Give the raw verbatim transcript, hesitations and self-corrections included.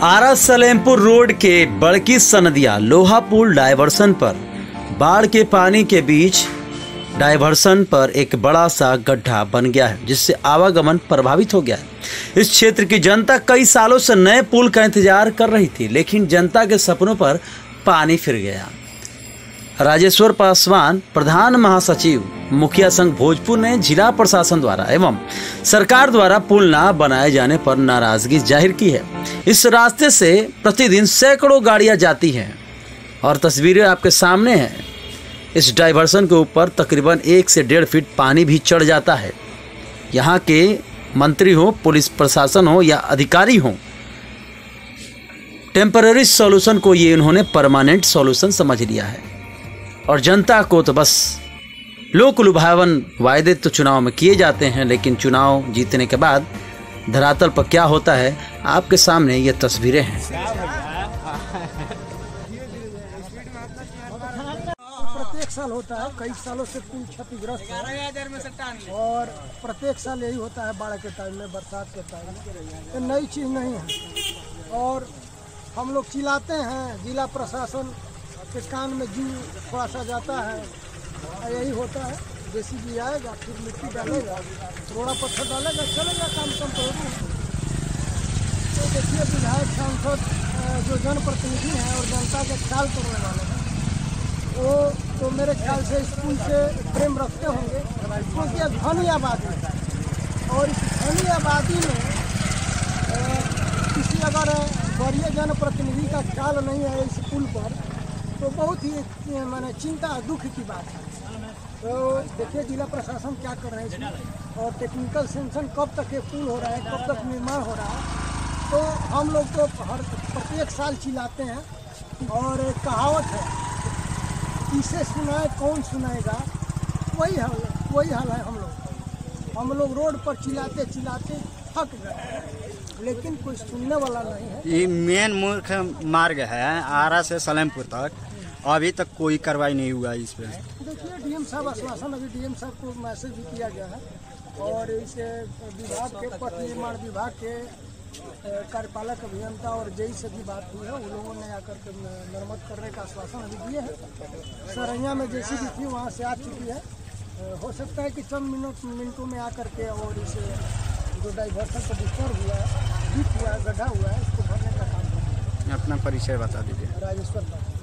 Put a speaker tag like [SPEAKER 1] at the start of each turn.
[SPEAKER 1] आरा Salempur road के बड़की सनदिया लोहा पुल डायवर्सन पर बाढ़ के पानी के बीच डायवर्सन पर एक बड़ा सा गड्ढा बन गया है, जिससे आवागमन प्रभावित हो गया है। इस क्षेत्र की जनता कई सालों से नए पुल का इंतजार कर रही थी, लेकिन जनता के सपनों पर पानी फिर गया। राजेश्वर पासवान, प्रधान महासचिव मुखिया संघ भोजपुर ने जिला प्रशासन द्वारा एवं सरकार द्वारा पुल न बनाए जाने पर नाराजगी जाहिर की है। इस रास्ते से प्रतिदिन सैकड़ों गाड़ियां जाती हैं और तस्वीरें आपके सामने हैं। इस डायवर्सन के ऊपर तकरीबन एक से डेढ़ फीट पानी भी चढ़ जाता है। यहाँ के मंत्री हो, पुलिस प्रशासन हो या अधिकारी हो, टेम्पररी सॉल्यूशन को ये उन्होंने परमानेंट सॉल्यूशन समझ लिया है। और जनता को तो बस लोक लुभावन वायदे तो चुनाव में किए जाते हैं, लेकिन चुनाव जीतने के बाद धरातल पर क्या होता है आपके सामने ये तस्वीरें हैं।
[SPEAKER 2] प्रत्येक साल होता है, कई सालों से पुल क्षतिग्रस्त है और प्रत्येक साल यही होता है बाढ़ के टाइम में, बरसात के टाइम में। तो नई चीज़ नहीं है और हम लोग चिल्लाते हैं, जिला प्रशासन के कान में जू थोड़ा सा जाता है। यही होता है, जेसीबी आएगा, फिर मिट्टी डालेगा, रोड़ा पत्थर डालेगा, चलेगा, काम संपूर्ण। तो देखिए, विधायक सांसद जो जनप्रतिनिधि हैं और जनता के ख्याल करने वाले हैं, वो तो मेरे ख्याल से इस पुल से प्रेम रखते होंगे, क्योंकि अब घनी आबादी है और इस घनी आबादी में किसी अगर वरीय जनप्रतिनिधि का ख्याल नहीं है इस पुल पर, तो बहुत ही माने चिंता दुख की बात है। तो देखिए जिला प्रशासन क्या कर रहे हैं इसमें, और टेक्निकल सेंक्शन कब तक ये पुल हो रहा है, कब तक निर्माण हो रहा है। तो हम लोग तो हर प्रत्येक साल चिल्लाते हैं और एक कहावत है, किसे सुनाए कौन सुनाएगा, वही हाल वही हाल है। हम लोग हम लोग रोड पर चिल्लाते चिल्लाते थक गए, लेकिन कोई सुनने वाला नहीं है।
[SPEAKER 3] ये मेन मुख्य मार्ग है आरा से सलेमपुर तक, अभी तक कोई कार्रवाई नहीं हुआ इस पे।
[SPEAKER 2] देखिए डीएम साहब आश्वासन, अभी डीएम साहब को मैसेज भी किया गया है और इस विभाग के पथ निर्माण विभाग के कार्यपालक अभियंता और जेई से भी बात हुई है। उन लोगों ने आकर के मरम्मत करने का आश्वासन अभी दिए हैं। सरैया में जैसी भी थी वहाँ से आ चुकी है। हो सकता है कि चंद मिनट मिनटों में आकर के और इसे जो डाइवर्सन को डिस्टर्ब हुआ है, डिप हुआ है, गड्ढा हुआ है, इसको भरने का काम।
[SPEAKER 3] अपना परिचय बता दीजिए।
[SPEAKER 2] राजेश्वर।